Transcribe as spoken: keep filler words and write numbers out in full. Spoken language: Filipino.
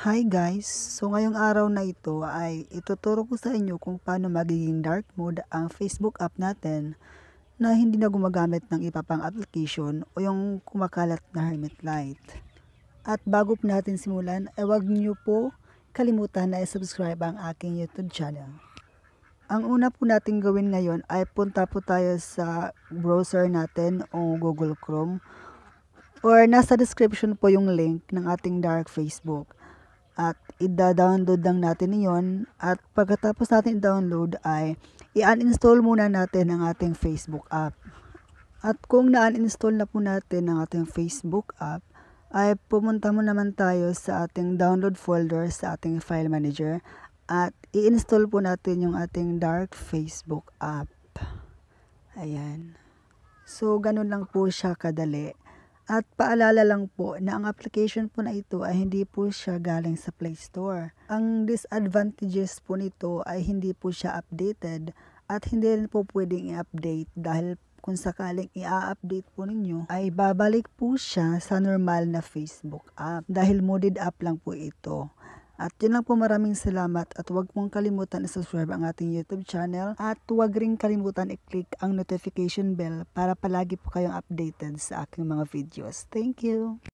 Hi guys! So ngayong araw na ito ay ituturo ko sa inyo kung paano magiging dark mode ang Facebook app natin na hindi na gumagamit ng iba pang application o yung kumakalat na Hermit Lite. At bago po natin simulan ay huwag niyo po kalimutan na i-subscribe ang aking YouTube channel. Ang una po natin gawin ngayon ay punta po tayo sa browser natin o Google Chrome or nasa description po yung link ng ating dark Facebook. At i-download lang natin iyon at pagkatapos natin i-download ay i-uninstall muna natin ang ating Facebook app. At kung na-uninstall na po natin ang ating Facebook app, ay pumunta mo naman tayo sa ating download folder sa ating file manager at i-install po natin yung ating dark Facebook app. Ayan. So, ganun lang po siya kadali. At paalala lang po na ang application po na ito ay hindi po siya galing sa Play Store. Ang disadvantages po nito ay hindi po siya updated at hindi rin po pwedeng i-update dahil kung sakaling i-update po ninyo ay babalik po siya sa normal na Facebook app dahil modded app lang po ito. At yun lang po, maraming salamat at huwag mong kalimutan i-subscribe ang ating YouTube channel at huwag rin kalimutan i-click ang notification bell para palagi po kayong updated sa aking mga videos. Thank you!